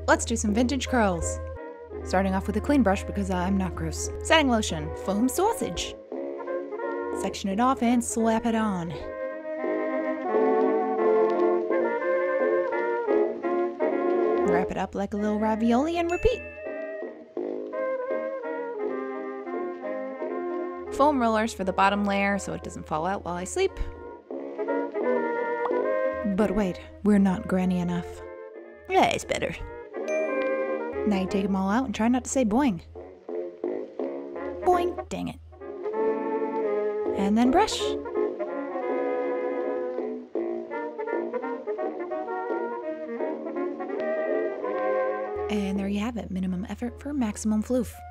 let's do some vintage curls. Starting off with a clean brush because I'm not gross. Setting lotion, foam sausage. Section it off and slap it on. Wrap it up like a little ravioli and repeat. Foam rollers for the bottom layer so it doesn't fall out while I sleep. But wait, we're not granny enough. Yeah, it's better. Now you take them all out and try not to say boing. Boing, dang it. And then brush. And there you have it, minimum effort for maximum floof.